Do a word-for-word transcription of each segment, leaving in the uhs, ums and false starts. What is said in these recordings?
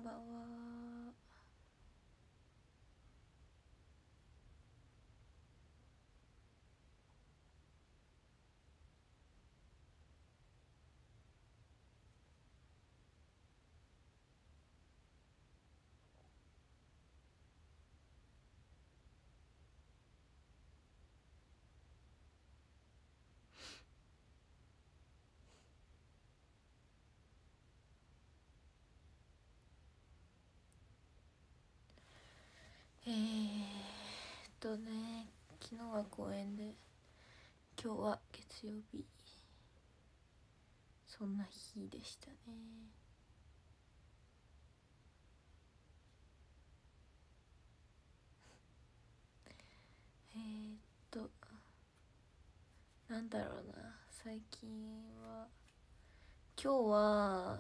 んばんは。えーっとね昨日は公園で、今日は月曜日、そんな日でしたね。えーっとなんだろうな、最近は今日は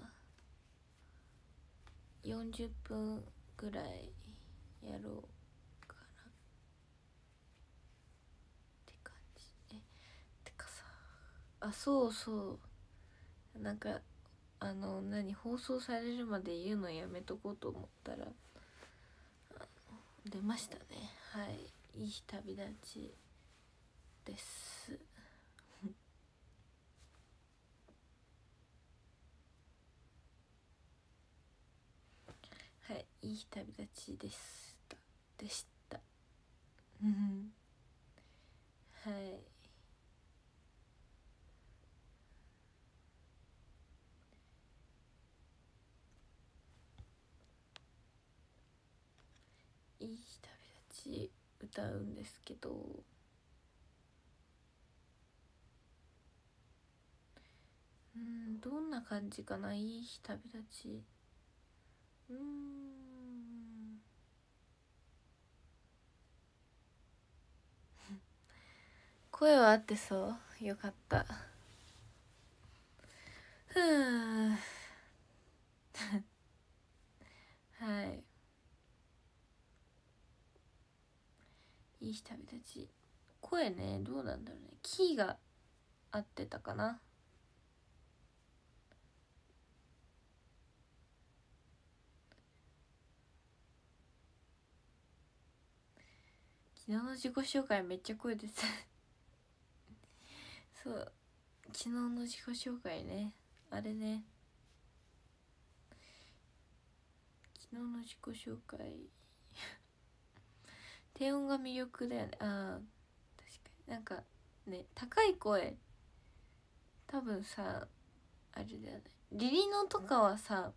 よんじゅっぷんぐらいやろうかなって感じ。えてかさ、あそうそう、なんかあの何放送されるまで言うのやめとこうと思ったら出ましたね。はい、いい日旅立ちですはい、いい日旅立ちでしたでしたうんはい、いい日旅立ち歌うんですけど、うんどんな感じかな。いい日旅立ち、うーん声はあってそうよかった。ふうはい、いい日旅立ち、声ねどうなんだろうね、キーが合ってたかな。昨日の自己紹介めっちゃ声出てたそう昨日の自己紹介ね、あれね、昨日の自己紹介低音が魅力だよね。ああ確かに、なんかね高い声、多分さあれだよね、リリノとかはさ、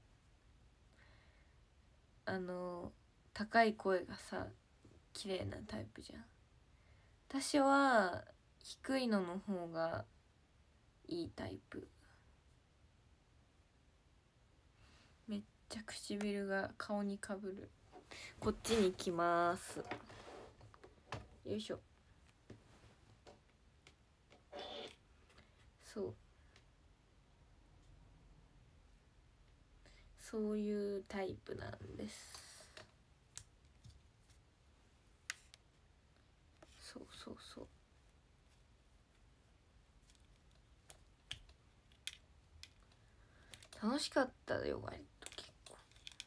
あの高い声がさ綺麗なタイプじゃん。私は低いのの方がいいタイプ。めっちゃ唇が顔にかぶる。こっちに来ます。よいしょ。そうそういうタイプなんです。そうそうそう、楽しかったよ割と結構。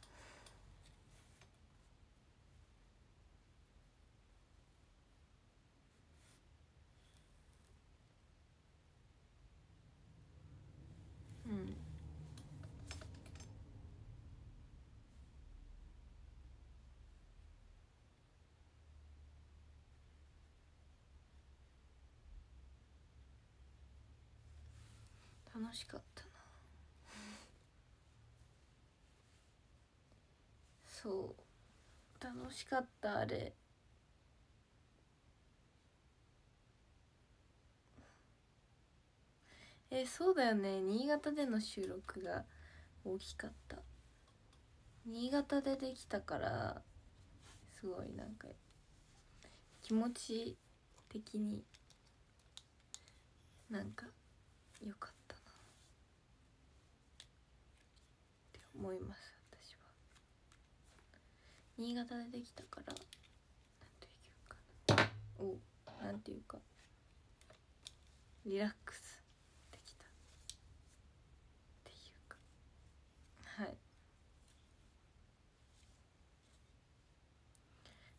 うん楽しかったな。そう楽しかったあれ。えそうだよね、新潟での収録が大きかった。新潟でできたからすごいなんか気持ち的になんか良かったなって思います。私は新潟でできたからなんていうかな、おなんていうかリラックスできたっていうか、はい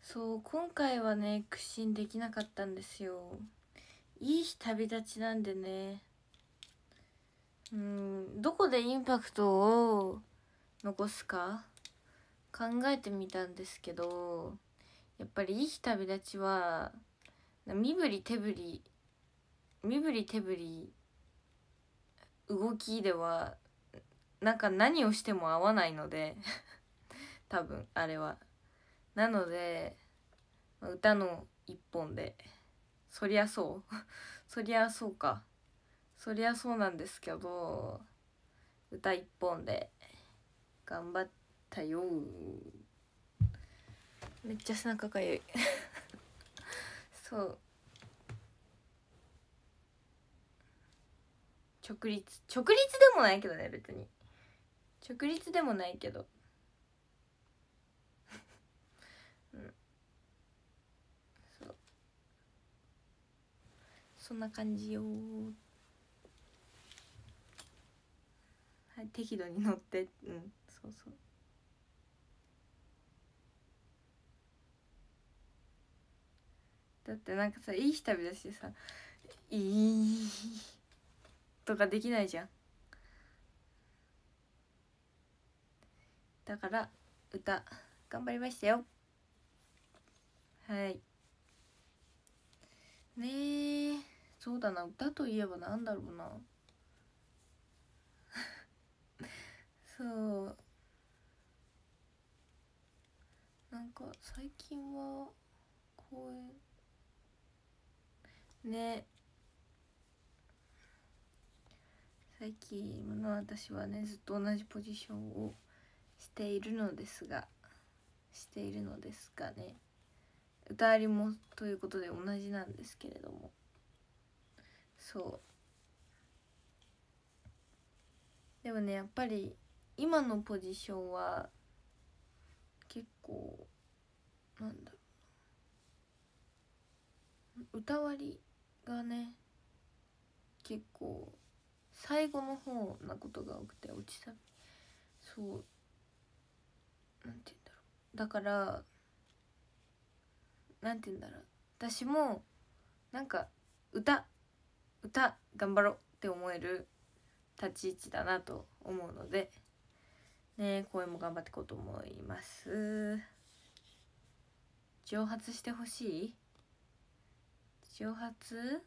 そう今回はね屈伸できなかったんですよ。いい日旅立ちなんでね、うんどこでインパクトを残すか考えてみたんですけど、やっぱりいい日旅立ちは身振り手振り身振り手振り動きではなんか何をしても合わないので多分あれは。なので歌の一本で、そりゃそうそりゃそうかそりゃそうなんですけど、歌一本で頑張ったよ。めっちゃ背中かゆいそう直立直立でもないけどね、別に直立でもないけどうんそうそんな感じよ。はい、適度に乗って、うんそうそう。だってなんかさ、いい日旅だしてさ「いい」とかできないじゃん。だから歌頑張りましたよ。はいねえ、そうだな、歌といえばなんだろうなそうなんか最近は公演ね、最近の私はねずっと同じポジションをしているのですがしているのですがね、歌ありもということで同じなんですけれども、そうでもねやっぱり今のポジションは結構なんだろう、歌割りがね結構最後の方なことが多くて落ちさそうなんて言うんだろう、だからなんて言うんだろう、私もなんか歌歌頑張ろうって思える立ち位置だなと思うのでね、声も頑張っていこうと思います。蒸発してほしい蒸発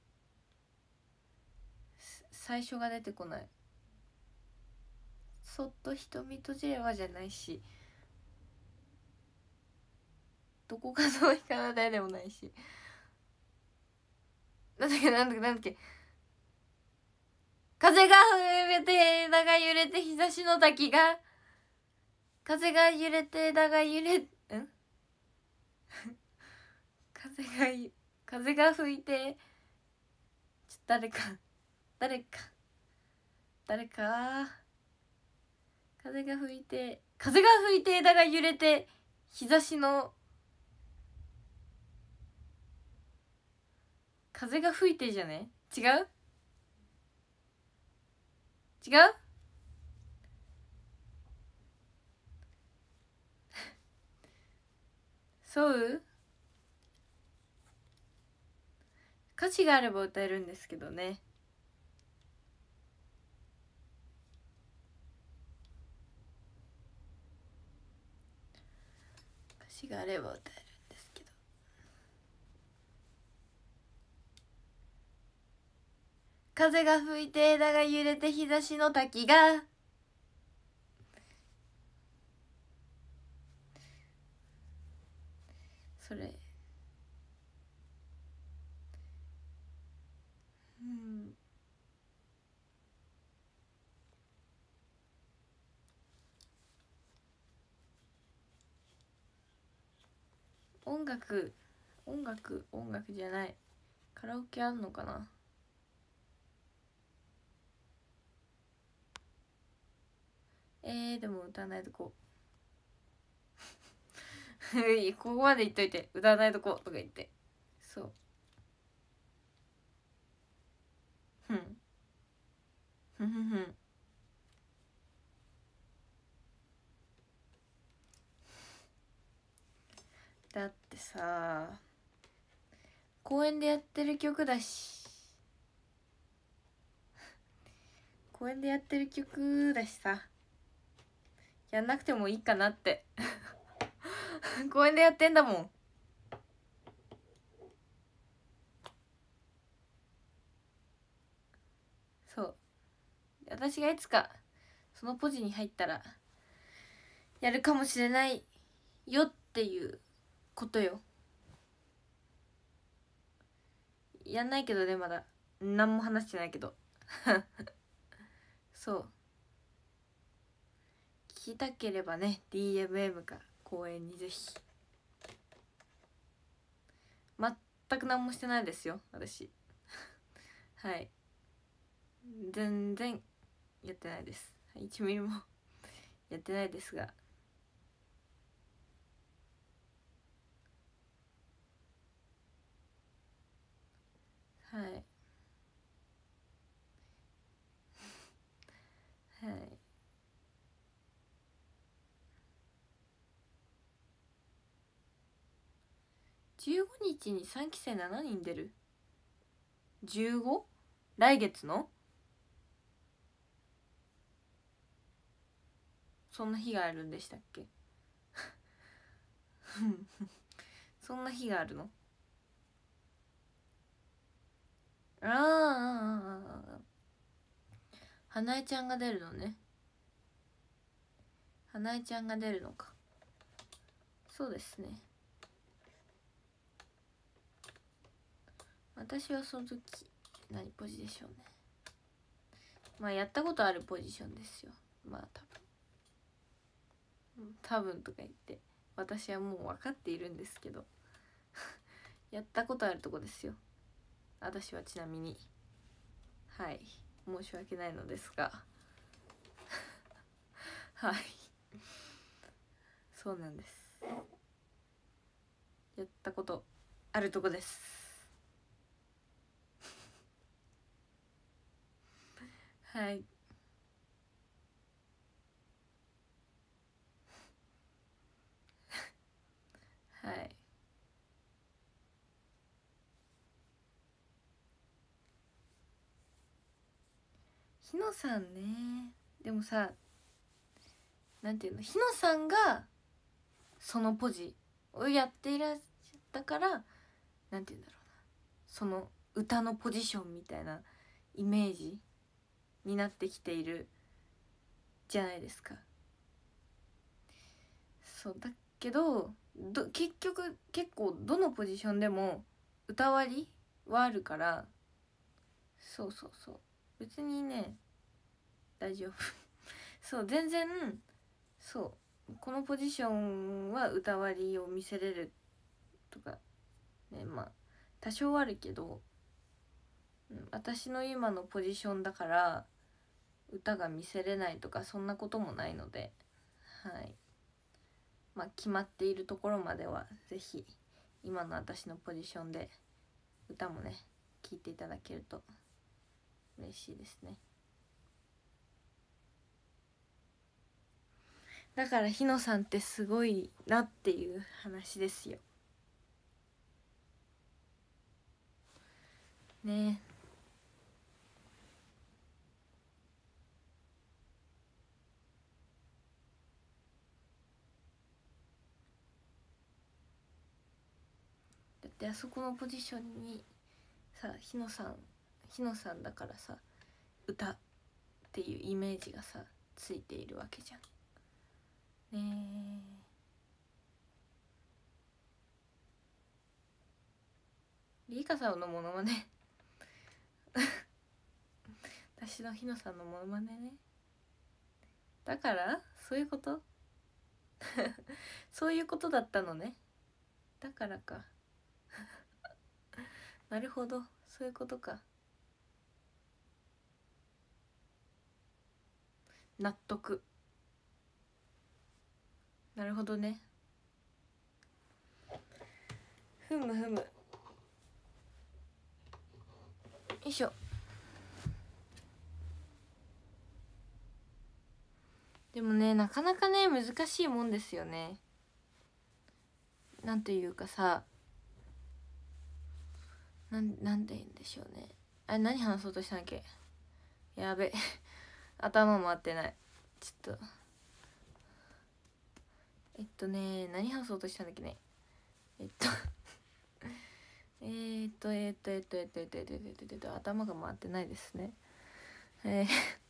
最初が出てこない。そっと瞳閉じればじゃないし、どこかの日かなだでもないし、なんだっけなんだっけなんだっけ、風が揺れて枝が揺れて日差しの滝が、風が揺れて枝が揺れん風が風が吹いてちょ誰か誰か誰か風が吹いて風が吹いて枝が揺れて日差しの風が吹いてじゃね、違う違うそう歌詞があれば歌えるんですけどね。歌詞があれば歌えるんですけど、風が吹いて枝が揺れて日差しの滝が、それうん音楽音楽音楽じゃない、カラオケあんのかな。えー、でも歌わないとこここまで言っといて歌わないとことか言って、そうふんふんふんふんだってさ公園でやってる曲だし公園でやってる曲だしさやんなくてもいいかなって公園でやってんだもん。そう私がいつかそのポジに入ったらやるかもしれないよっていうことよ。やんないけどねまだ何も話してないけどそう聞きたければね ディーエムエム か公園にぜひ。全く何もしてないですよ私はい全然やってないです。いちミリもやってないですがはいはいじゅうごにちにさんきせいしちにん出る じゅうご？ 来月のそんな日があるんでしたっけそんな日があるの。あーあーあーあー花江ちゃんが出るのね。花江ちゃんが出るのか。そうですね。私はその時何ポジでしょうね。まあやったことあるポジションですよ。まあ多分多分とか言って私はもう分かっているんですけどやったことあるとこですよ私は。ちなみにはい申し訳ないのですがはいそうなんです。やったことあるとこですはいはい日野さんね。でもさなんていうの日野さんがそのポジをやっていらっしゃったからなんていうんだろうなその歌のポジションみたいなイメージになってきているじゃないですか。そうだけどど結局結構どのポジションでも歌割りはあるからそうそうそう別にね大丈夫そう全然そうこのポジションは歌割りを見せれるとかねまあ多少あるけど、うん、私の今のポジションだから歌が見せれないとかそんなこともないのではいまあ決まっているところまではぜひ今の私のポジションで歌もね聴いていただけると嬉しいですね。だから日野さんってすごいなっていう話ですよね。だってあそこのポジションにさ日野さん日野さんだからさ歌っていうイメージがさついているわけじゃんねえ。リカさんのモノマネ私の日野さんのモノマネね。だからそういうことそういうことだったのね。だからかなるほどそういうことか。納得。なるほどね。ふむふむ。よいしょ。でもねなかなかね難しいもんですよね。 なんというかさ、なんなんて言うんでしょうね。あれ何話そうとしたんだっけ。やべ頭回ってない。ちょっとえっとね何話そうとしたんだっけね。えっとえーっとえーっとえーっとえーっとえーっとえーっとえーっとえーっとえーっと頭が回ってないですね。えー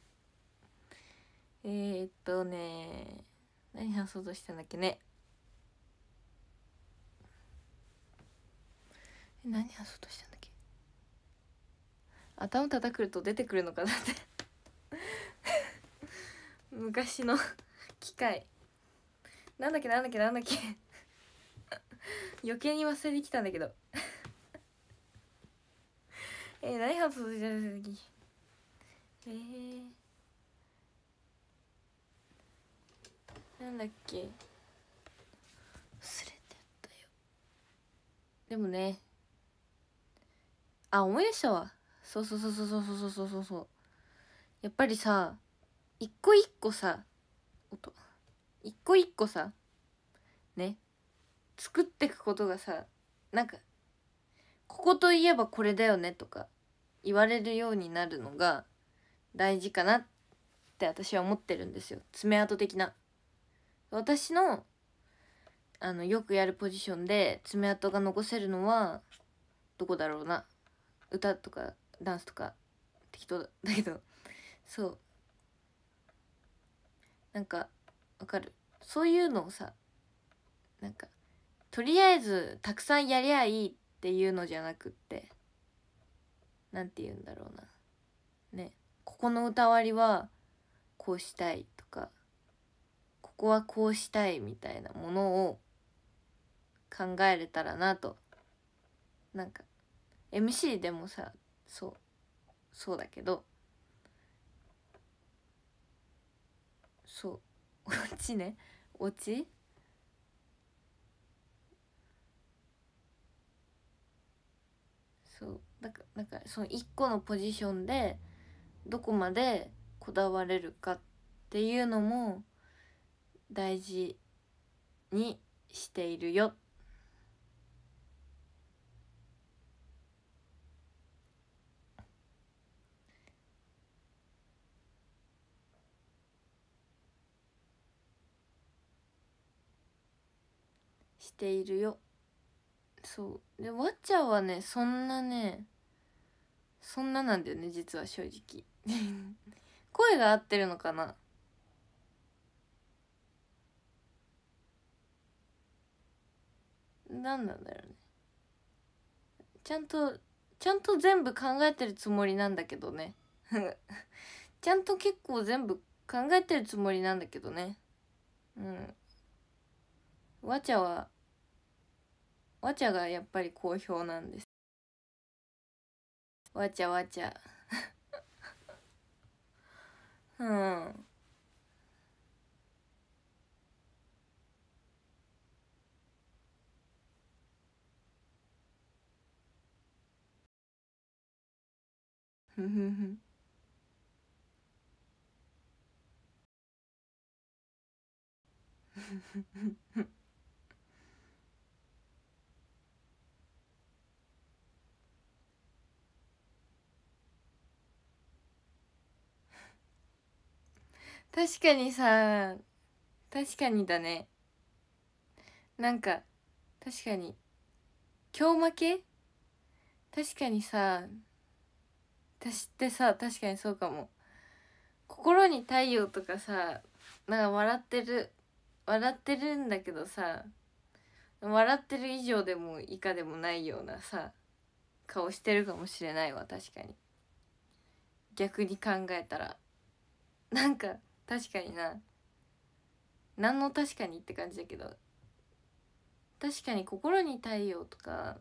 えーっとね何話そうとしたんだっけね。何話そうとしたんだっけ。頭叩くと出てくるのかなって昔の機械なんだっけなんだっけなんだっけ余計に忘れてきたんだけどえー、何話そうとしたんだっけ。えー、なんだっけ忘れてたよ。でもね、あ、思い出したわ。そうそうそうそうそうそうそうそうそう。やっぱりさ、一個一個さ、音一個一個さね、作ってくことがさ、なんかここといえばこれだよねとか言われるようになるのが大事かなって私は思ってるんですよ。爪痕的な。私のあのよくやるポジションで爪痕が残せるのはどこだろうな。歌とかダンスとか適当だけど、そうなんかわかる。そういうのをさ、なんかとりあえずたくさんやりゃいいっていうのじゃなくって、なんて言うんだろうなね、ここの歌割りはこうしたいとか、ここはこうしたいみたいなものを考えれたらなと。なんか エムシー でもさ、そうそうだけど、そうオチね、オチそうだからなんかその一個のポジションでどこまでこだわれるかっていうのも大事にしているよ。しているよ。そうでわっちゃんはね、そんなねそんななんだよね、実は正直声が合ってるのかな。なんなんだろうね。ちゃんとちゃんと全部考えてるつもりなんだけどねちゃんと結構全部考えてるつもりなんだけどね。うんわちゃはわちゃがやっぱり好評なんです。わちゃわちゃうんふふふ確かにさ、確かにだね。なんか確かに今日負け確かにさ、私ってさ確かにそうかも。心に太陽とかさ、なんか笑ってる笑ってるんだけどさ、笑ってる以上でも以下でもないようなさ顔してるかもしれないわ。確かに逆に考えたらなんか確かにな、何の確かにって感じだけど、確かに心に太陽とか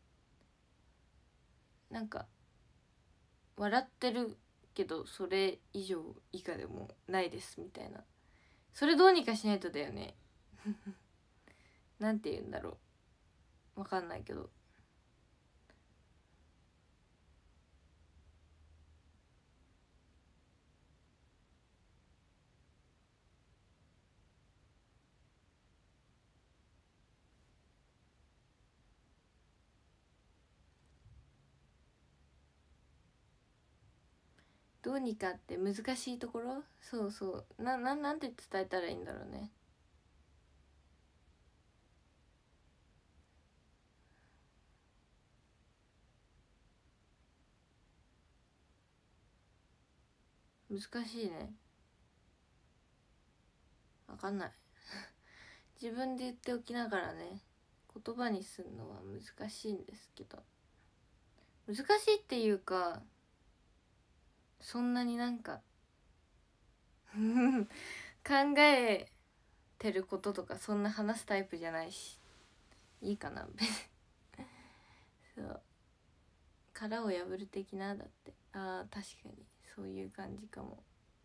なんか笑ってるけどそれ以上以下でもないですみたいな、それどうにかしないとだよねなんて言うんだろう、わかんないけど。 どうにかって難しいところ、そうそうなななんて伝えたらいいんだろうね。難しいね、わかんない自分で言っておきながらね、言葉にするのは難しいんですけど、難しいっていうか、そんなになんか考えてることとかそんな話すタイプじゃないし、いいかな別にそう殻を破る的な、だって、あー確かにそういう感じかも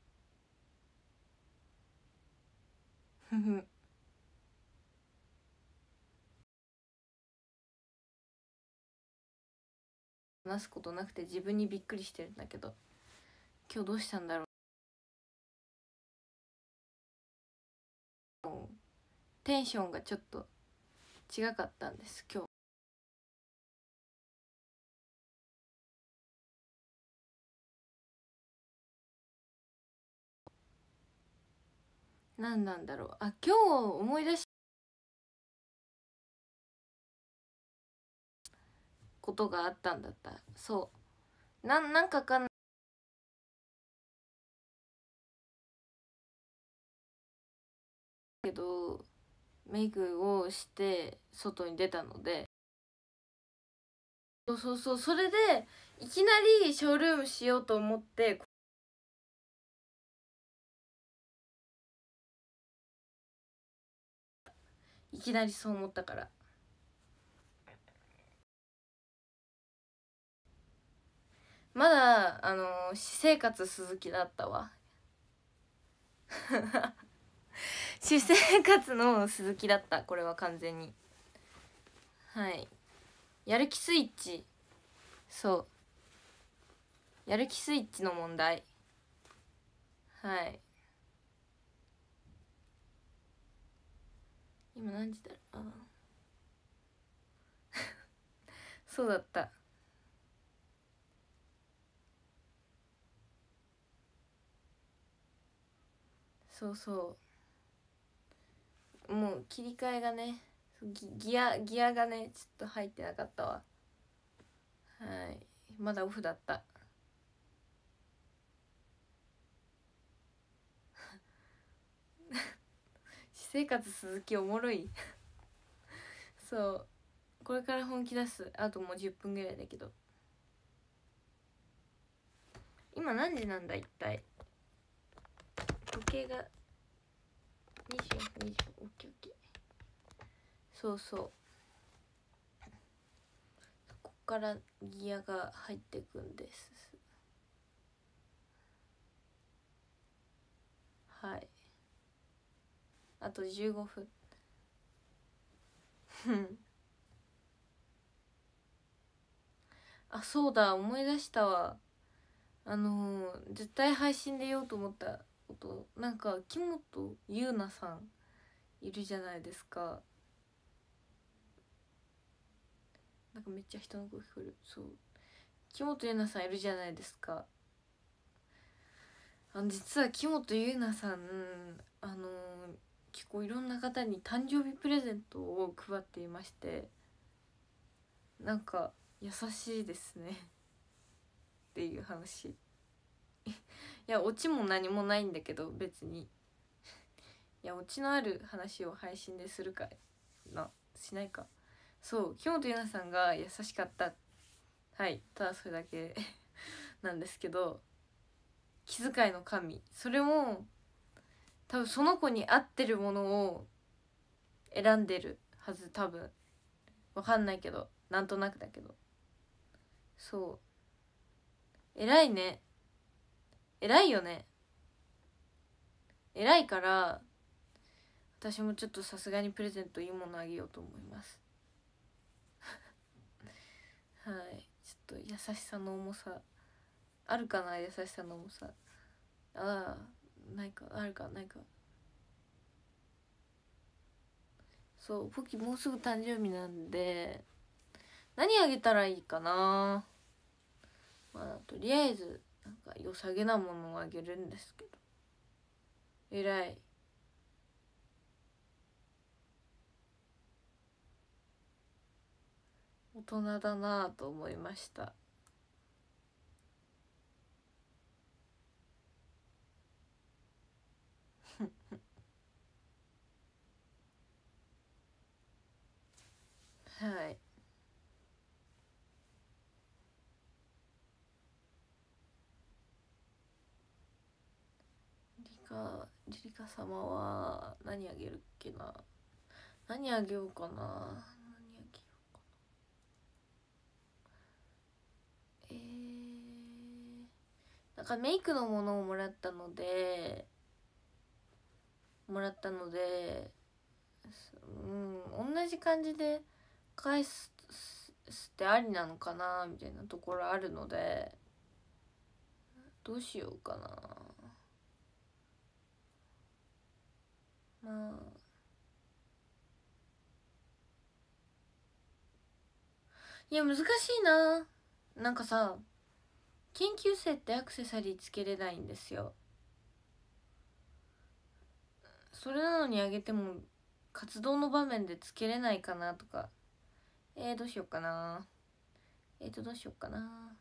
ふふ話すことなくて自分にびっくりしてるんだけど、今日どうしたんだろう、テンションがちょっと違かったんです今日。何なんだろう、あ今日思い出しことがあったんだった。そうなんなんかかんけどメイクをして外に出たので、そうそうそう、それでいきなりショールームしようと思っていきなりそう思ったから。まだあの私生活鈴木だったわ私生活の鈴木だった、これは完全に。はい、やる気スイッチ、そうやる気スイッチの問題。はい、今何時だろう、あそうだった、そうそうもう切り替えがね、ギギアギアがねちょっと入ってなかったわ。はい、まだオフだった私生活鈴木おもろいそうこれから本気出す、あともうじゅっぷんぐらいだけど。今何時なんだ一体、時計がにじゅうよん、にじゅうよん、オッケーオッケー。そうそうこっからギアが入っていくんです。はい、あとじゅうごふんあそうだ思い出したわ、あのー、絶対配信で言おうと思ったこと、なんか木本優奈さんいるじゃないですか。なんかめっちゃ人の声聞こえる。そう木本優奈さんいるじゃないですか。あの実は木本優奈さん、あのー、結構いろんな方に誕生日プレゼントを配っていまして、なんか優しいですねっていう話いやオチも何もないんだけど別に、いやオチのある話を配信でするかな、しないか。そう木本優奈さんが優しかった、はい、ただそれだけなんですけど、気遣いの神、それも多分その子に合ってるものを選んでるはず、多分わかんないけどなんとなくだけど、そう偉いね、偉いよね、偉いから私もちょっとさすがにプレゼントいいものあげようと思いますはいちょっと優しさの重さあるかな、優しさの重さ、ああないか、あるかないか。そうポキもうすぐ誕生日なんで何あげたらいいかな。まあとりあえずあなんか良さげなものをあげるんですけど、えらい大人だなぁと思いましたはい。リカリリカ様は何あげるっけな。何あげようかな。何あげようかな。えー、なんかメイクのものをもらったのでもらったのでうん同じ感じで返すってありなのかなみたいなところあるので、どうしようかな。まあいや難しいな。なんかさ、研究生ってアクセサリーつけれないんですよ。それなのにあげても活動の場面でつけれないかなとか。えー、どうしようかな。えーとどうしようかな。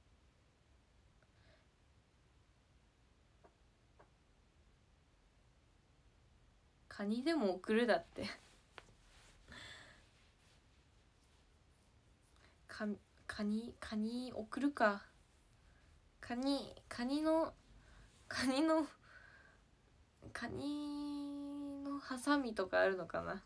カニでも送るだってかカニカニ送るか。カニカニのカニのカニのハサミとかあるのかな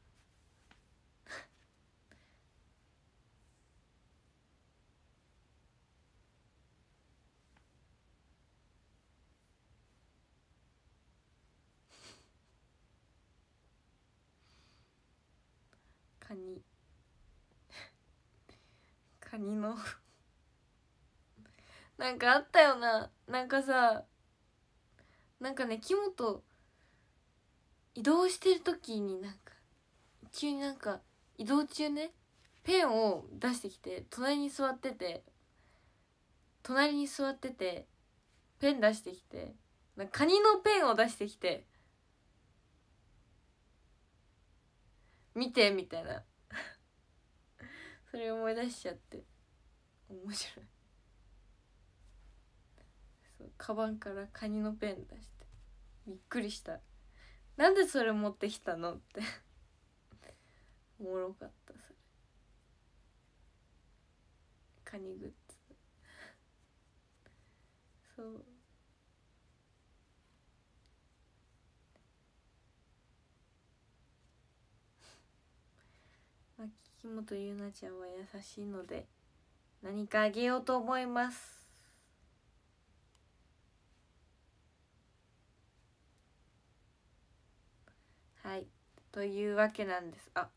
カニカニのなんかあったよな。なんかさ、なんかね、木本移動してる時になんか急になんか移動中ね、ペンを出してきて隣に座ってて隣に座っててペン出してきて、なんかカニのペンを出してきて見てみたいなそれ思い出しちゃって面白い。そう、カバンからカニのペン出してびっくりした。なんでそれ持ってきたのっておもろかった。それカニグッズそう。まあ、木本ゆなちゃんは優しいので何かあげようと思います。はいというわけなんです。あ、はい、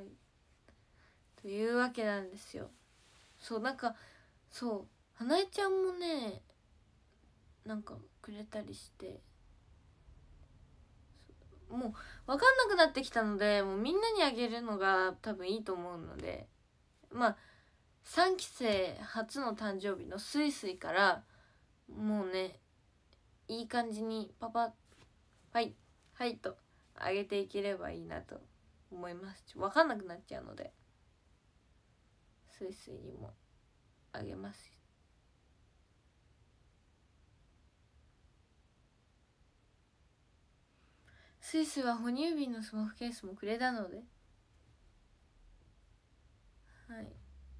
というわけなんですよ。そうなんかそう花江ちゃんもねなんかくれたりして、もう分かんなくなってきたのでもうみんなにあげるのが多分いいと思うので、まあさんき生初の誕生日のスイスイからもうねいい感じにパパはいはいとあげていければいいなと思います。分かんなくなっちゃうのでスイスイにもあげます。スイスは哺乳瓶のスマホケースもくれたので、はい。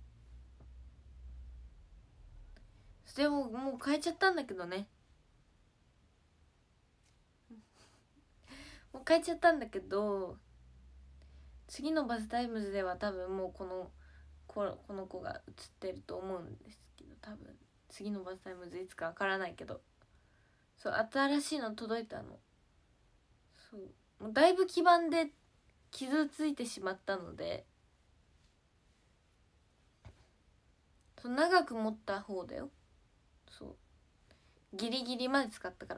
でももう変えちゃったんだけどねもう変えちゃったんだけど次のバスタイムズでは多分もうこのここの子が映ってると思うんですけど、多分次のバスタイムズいつかわからないけど、そう新しいの届いたの。そうもうだいぶ黄ばんで傷ついてしまったので、そう長く持った方だよ。そうギリギリまで使ったから。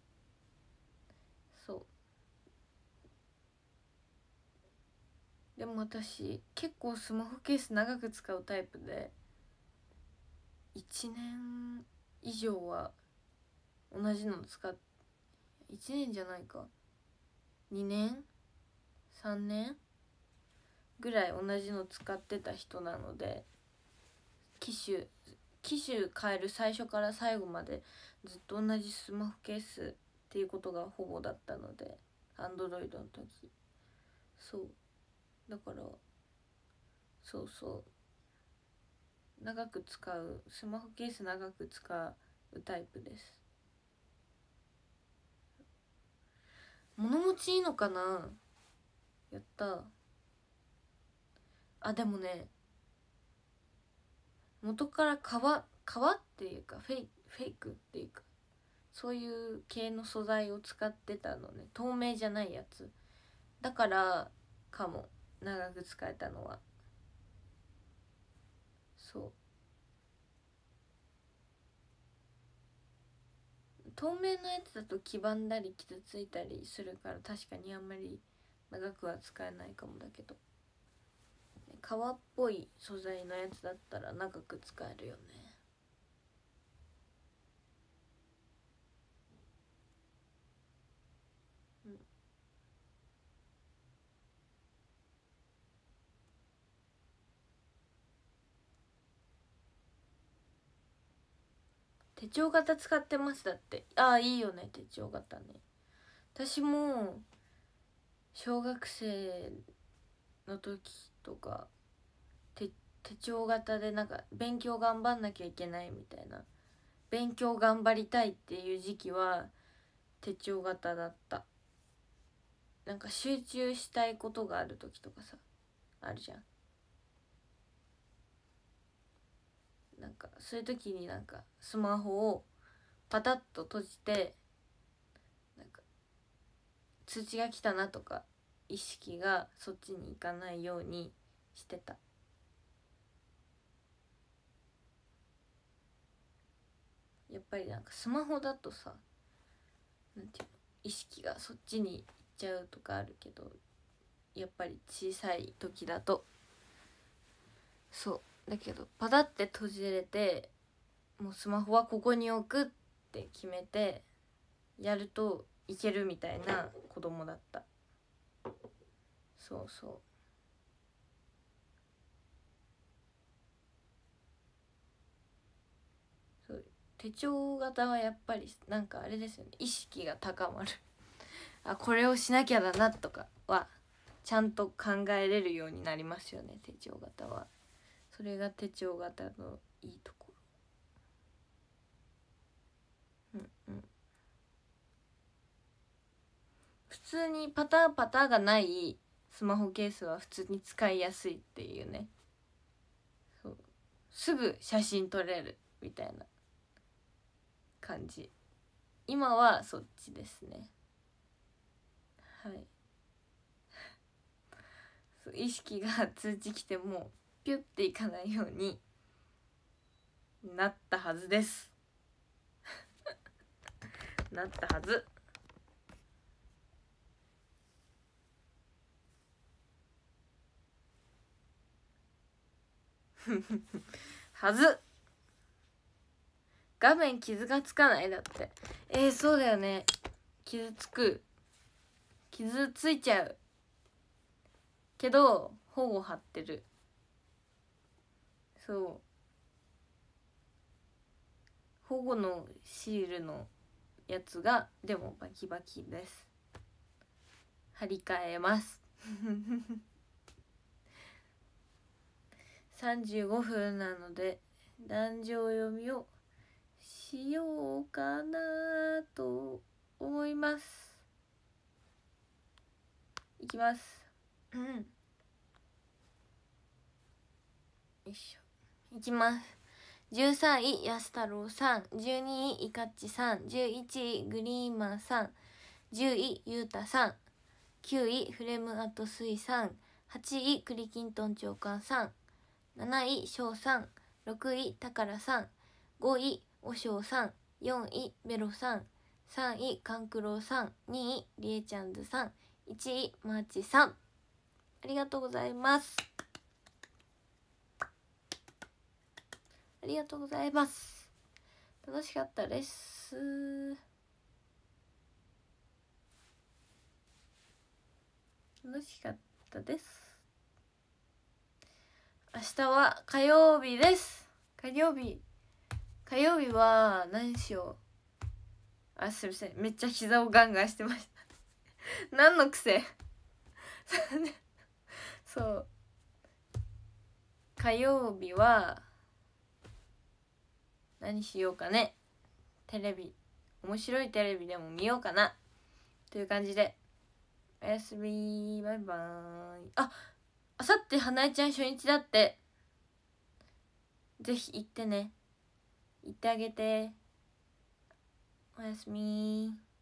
そうでも私結構スマホケース長く使うタイプでいちねん以上は同じの使っいちねんじゃないかにねんさんねんぐらい同じの使ってた人なので、機種機種変える最初から最後までずっと同じスマホケースっていうことがほぼだったので、アンドロイドの時そうだからそうそう長く使うスマホケース長く使うタイプです。物持ちいいのかな。やった。あでもね、元から革革っていうかフェイフェイクっていうかそういう系の素材を使ってたのね。透明じゃないやつだからかも、長く使えたのは。そう透明なやつだと黄ばんだり傷ついたりするから確かにあんまり長くは使えないかもだけど、革っぽい素材のやつだったら長く使えるよね。うん、手帳型使ってますだって。ああいいよね手帳型ね。私も小学生の時とか手手帳型でなんか勉強頑張んなきゃいけないみたいな、勉強頑張りたいっていう時期は手帳型だった。なんか集中したいことがある時とかさあるじゃん。なんかそういう時になんかスマホをパタッと閉じて、なんか通知が来たなとか意識がそっちに行かないようにしてた。やっぱりなんかスマホだとさ、なんていうの、意識がそっちに行っちゃうとかあるけど、やっぱり小さい時だとそうだけどパタって閉じれて、もうスマホはここに置くって決めてやるといけるみたいな子供だった。そうそうそう、手帳型はやっぱりなんかあれですよね、意識が高まるあこれをしなきゃだなとかはちゃんと考えれるようになりますよね手帳型は。それが手帳型のいいところ。うんうん。普通にパターパターがないスマホケースは普通に使いやすいっていうね。そうすぐ写真撮れるみたいな感じ。今はそっちですね。はいそう意識が通知来てもピュッていかないようになったはずですなったはずはず。画面傷がつかないだって。えー、そうだよね。傷つく傷ついちゃうけど保護貼ってる。そう保護のシールのやつがでもバキバキです。貼り替えますさんじゅうごふんなので壇上読みをしようかなと思います。いきます。うん。よいしょ。いきます。じゅうさんい安太郎さん、じゅうにいいかっちさん、じゅういちいグリーンマンさん、じゅういゆうたさん、きゅういフレームアットスイさん、はちいクリキントン長官さん、なないしょうさん、ろくいたからさん、ごいおしょうさん、よんいベロさん、さんいかんくろうさん、にいりえちゃんずさん、いちいマーチさん。ありがとうございます。ありがとうございます。 楽しかったです。楽しかったです。明日は火曜日です。火曜日火曜日は何しよう。あ、すいません、めっちゃ膝をガンガンしてました何の癖そう火曜日は何しようかね。テレビ、面白いテレビでも見ようかなという感じで、おやすみ、バイバーイ。あ、あさって花江ちゃん初日だって。ぜひ行ってね、行ってあげて。おやすみ。